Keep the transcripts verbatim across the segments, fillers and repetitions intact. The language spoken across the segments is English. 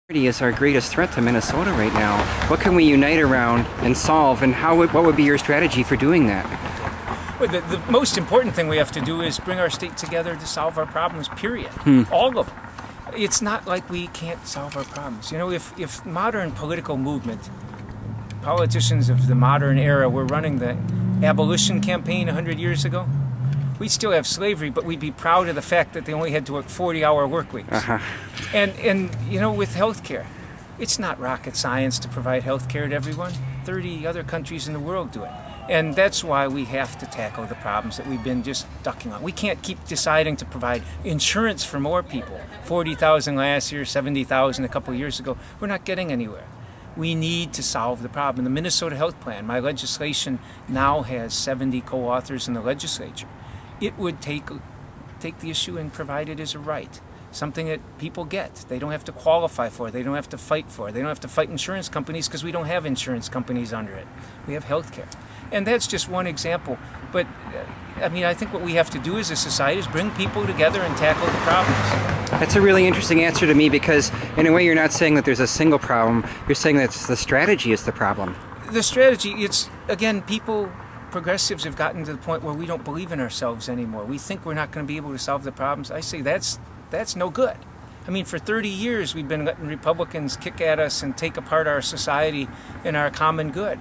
Is our greatest threat to Minnesota right now. What can we unite around and solve, and how would, what would be your strategy for doing that? Well, the, the most important thing we have to do is bring our state together to solve our problems, period. Hmm. All of them. It's not like we can't solve our problems. You know, if, if modern political movement, politicians of the modern era were running the abolition campaign one hundred years ago, we'd still have slavery, but we'd be proud of the fact that they only had to work forty hour work weeks. Uh-huh. And, and, you know, with healthcare, it's not rocket science to provide healthcare to everyone. thirty other countries in the world do it. And that's why we have to tackle the problems that we've been just ducking on. We can't keep deciding to provide insurance for more people. forty thousand last year, seventy thousand a couple of years ago. We're not getting anywhere. We need to solve the problem. The Minnesota Health Plan, my legislation now has seventy co-authors in the legislature. It would take, take the issue and provide it as a right. Something that people get. They don't have to qualify for. They don't have to fight for. They don't have to fight insurance companies because we don't have insurance companies under it. We have health care. And that's just one example. But, uh, I mean, I think what we have to do as a society is bring people together and tackle the problems. That's a really interesting answer to me, because in a way you're not saying that there's a single problem. You're saying that the strategy is the problem. The strategy, it's, again, people... Progressives have gotten to the point where we don't believe in ourselves anymore. We think we're not going to be able to solve the problems. I say that's that's no good. I mean, for thirty years we've been letting Republicans kick at us and take apart our society and our common good.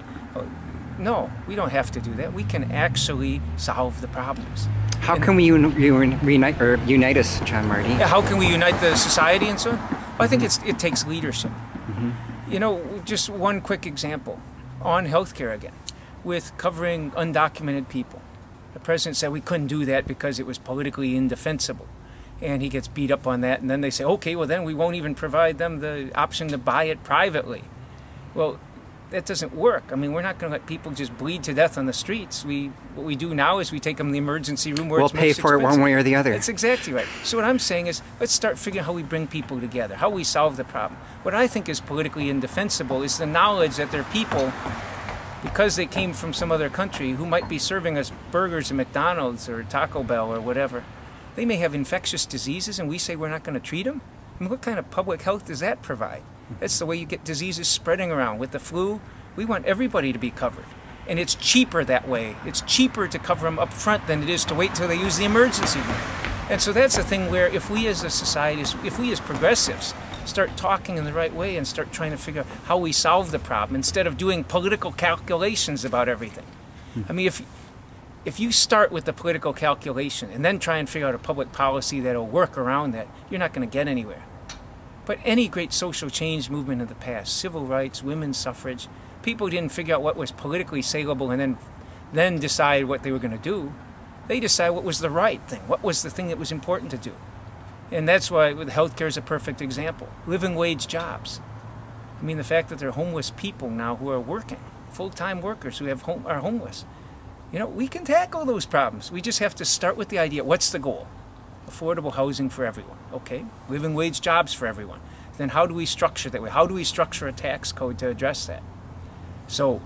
No, we don't have to do that. We can actually solve the problems. How and, can we un unite or unite us, John Marty? Yeah, how can we unite the society and so on? Well, I think it's it takes leadership. Mm-hmm. You know, just one quick example on healthcare again. With covering undocumented people. The president said we couldn't do that because it was politically indefensible. And he gets beat up on that, and then they say, okay, well then we won't even provide them the option to buy it privately. Well, that doesn't work. I mean, we're not going to let people just bleed to death on the streets. We, what we do now is we take them to the emergency room where we'll it's most pay for expensive. it one way or the other. That's exactly right. So what I'm saying is, let's start figuring how we bring people together, how we solve the problem. What I think is politically indefensible is the knowledge that there are people, because they came from some other country, who might be serving us burgers at McDonald's or Taco Bell or whatever. They may have infectious diseases and we say we're not going to treat them? I mean, what kind of public health does that provide? That's the way you get diseases spreading around. With the flu, we want everybody to be covered. And it's cheaper that way. It's cheaper to cover them up front than it is to wait till they use the emergency room. And so that's the thing where if we as a society, if we as progressives, start talking in the right way and start trying to figure out how we solve the problem instead of doing political calculations about everything. I mean, if if you start with the political calculation and then try and figure out a public policy that'll work around that, you're not going to get anywhere. But any great social change movement of the past, civil rights, women's suffrage, people didn't figure out what was politically saleable and then then decide what they were going to do. They decided what was the right thing, what was the thing that was important to do. And that's why healthcare is a perfect example. Living wage jobs. I mean, the fact that there are homeless people now who are working, full-time workers who have home, are homeless. You know, we can tackle those problems. We just have to start with the idea, what's the goal? Affordable housing for everyone, okay? Living wage jobs for everyone. Then how do we structure that way? How do we structure a tax code to address that? So,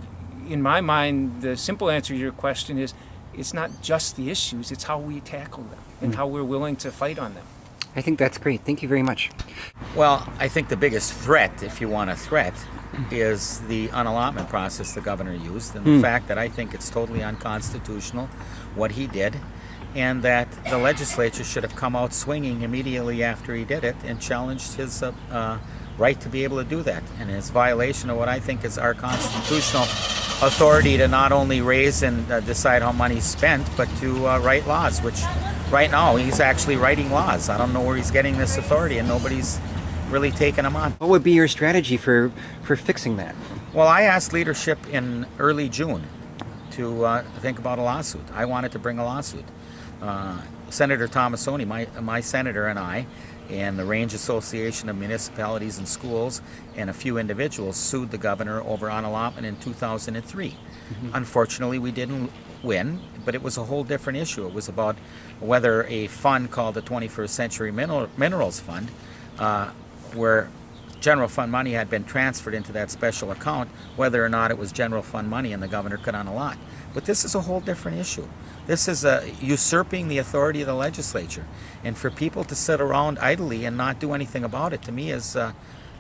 in my mind, the simple answer to your question is, it's not just the issues, it's how we tackle them and how we're willing to fight on them. I think that's great. Thank you very much. Well, I think the biggest threat, if you want a threat, is the unallotment process the governor used, and the mm. fact that I think it's totally unconstitutional what he did, and that the legislature should have come out swinging immediately after he did it and challenged his uh, uh, right to be able to do that, and his violation of what I think is our constitutional authority to not only raise and uh, decide how money's spent, but to uh, write laws, which right now he's actually writing laws. I don't know where he's getting this authority, and nobody's really taken him on. What would be your strategy for, for fixing that? Well, I asked leadership in early June to uh, think about a lawsuit. I wanted to bring a lawsuit. Uh, Senator Tomassoni, my, my senator, and I, and the Range Association of Municipalities and Schools and a few individuals sued the governor over unallotment in two thousand three. Mm-hmm. Unfortunately, we didn't win, but it was a whole different issue. It was about whether a fund called the twenty-first Century Mineral, Minerals Fund, uh, where general fund money had been transferred into that special account, whether or not it was general fund money and the governor could unallot. But this is a whole different issue. This is uh, usurping the authority of the legislature. And for people to sit around idly and not do anything about it, to me, is uh,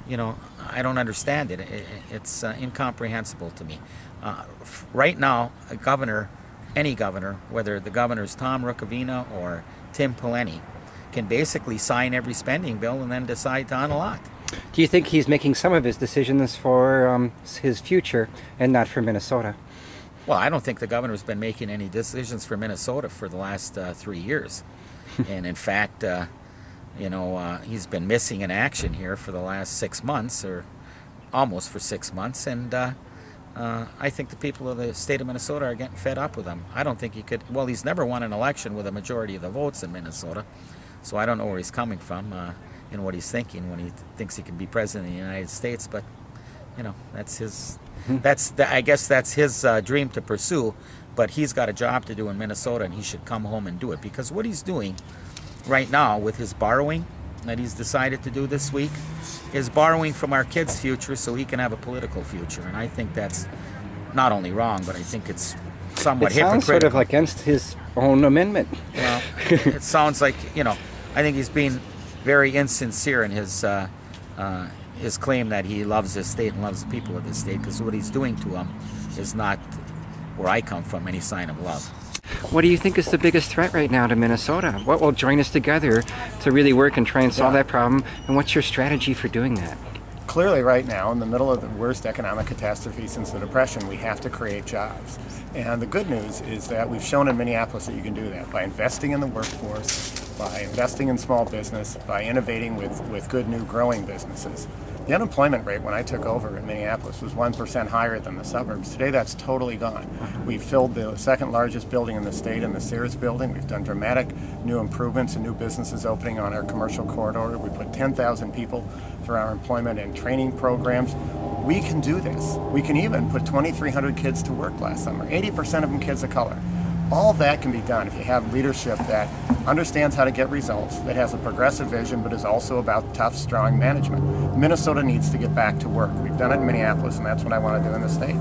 you know, I don't understand it. it it's uh, incomprehensible to me. Uh, right now, a governor, any governor, whether the governor is Tom Rukavina or Tim Pawlenty, can basically sign every spending bill and then decide to unlock. Do you think he's making some of his decisions for um, his future and not for Minnesota? Well, I don't think the governor's been making any decisions for Minnesota for the last uh, three years. And in fact, uh, you know, uh, he's been missing in action here for the last six months, or almost for six months. And uh, uh, I think the people of the state of Minnesota are getting fed up with him. I don't think he could, well, he's never won an election with a majority of the votes in Minnesota. So I don't know where he's coming from uh, and what he's thinking when he th thinks he can be president of the United States. But, you know, that's his, that's the, I guess that's his uh, dream to pursue. But he's got a job to do in Minnesota, and he should come home and do it. Because what he's doing right now with his borrowing that he's decided to do this week is borrowing from our kids' future so he can have a political future. And I think that's not only wrong, but I think it's somewhat It sounds hypocritical. sort of against his own amendment. Well, it sounds like, you know, I think he's being very insincere in his uh, uh, his claim that he loves his state and loves the people of this state, because what he's doing to them is not, where I come from, any sign of love. What do you think is the biggest threat right now to Minnesota? What will join us together to really work and try and solve Yeah. that problem? And what's your strategy for doing that? Clearly right now, in the middle of the worst economic catastrophe since the Depression, we have to create jobs. And the good news is that we've shown in Minneapolis that you can do that by investing in the workforce, by investing in small business, by innovating with, with good new growing businesses. The unemployment rate when I took over in Minneapolis was one percent higher than the suburbs. Today that's totally gone. We've filled the second largest building in the state in the Sears building. We've done dramatic new improvements and new businesses opening on our commercial corridor. We put ten thousand people through our employment and training programs. We can do this. We can even put twenty-three hundred kids to work last summer, eighty percent of them kids of color. All that can be done if you have leadership that understands how to get results, that has a progressive vision, but is also about tough, strong management. Minnesota needs to get back to work. We've done it in Minneapolis, and that's what I want to do in the state.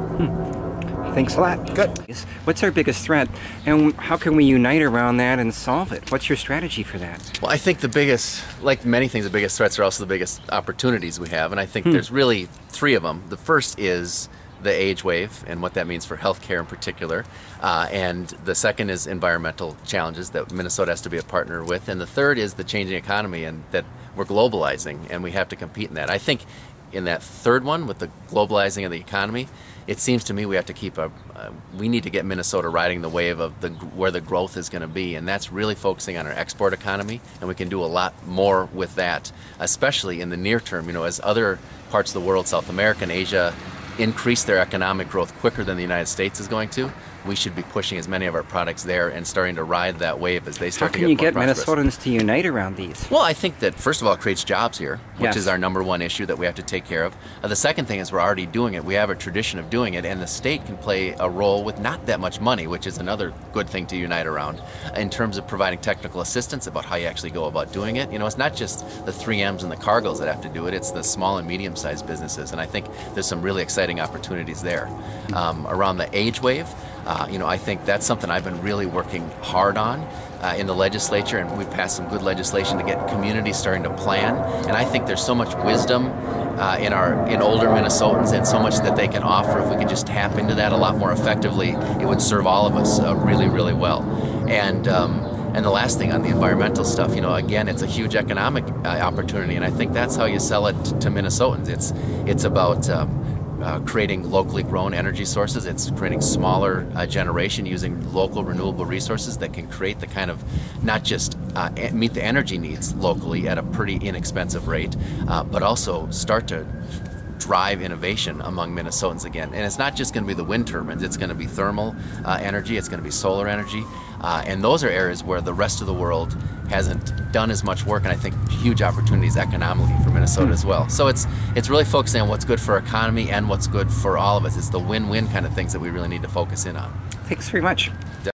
Hmm. Thanks a lot. Good. What's our biggest threat, and how can we unite around that and solve it? What's your strategy for that? Well, I think the biggest, like many things, the biggest threats are also the biggest opportunities we have, and I think Hmm. there's really three of them. The first is the age wave and what that means for healthcare in particular, uh, and the second is environmental challenges that Minnesota has to be a partner with, and the third is the changing economy and that we're globalizing and we have to compete in that. I think in that third one with the globalizing of the economy, it seems to me we have to keep a, uh, we need to get Minnesota riding the wave of the where the growth is going to be, and that's really focusing on our export economy, and we can do a lot more with that, especially in the near term. You know, as other parts of the world, South America and Asia, increase their economic growth quicker than the United States is going to, we should be pushing as many of our products there and starting to ride that wave as they How start to can get you more get prosperous. Minnesotans to unite around these? Well, I think that first of all it creates jobs here, which Yes. is our number one issue that we have to take care of. Uh, the second thing is we're already doing it. We have a tradition of doing it, and the state can play a role with not that much money, which is another good thing to unite around, in terms of providing technical assistance about how you actually go about doing it. You know, it's not just the three M's and the Cargills that have to do it, it's the small and medium-sized businesses, and I think there's some really exciting opportunities there. Um, around the age wave, Uh, you know, I think that's something I've been really working hard on uh, in the legislature, and we've passed some good legislation to get communities starting to plan. And I think there's so much wisdom uh, in our in older Minnesotans, and so much that they can offer. If we could just tap into that a lot more effectively, it would serve all of us uh, really, really well. And um, and the last thing on the environmental stuff, you know, again, it's a huge economic uh, opportunity, and I think that's how you sell it to Minnesotans. It's it's about um, Uh, creating locally grown energy sources. It's creating smaller uh, generation using local renewable resources that can create the kind of, not just uh, e- meet the energy needs locally at a pretty inexpensive rate, uh, but also start to drive innovation among Minnesotans again. And it's not just going to be the wind turbines, it's going to be thermal uh, energy, it's going to be solar energy, uh, and those are areas where the rest of the world hasn't done as much work, and I think huge opportunities economically for Minnesota as well. So it's it's really focusing on what's good for our economy and what's good for all of us. It's the win-win kind of things that we really need to focus in on. Thanks very much.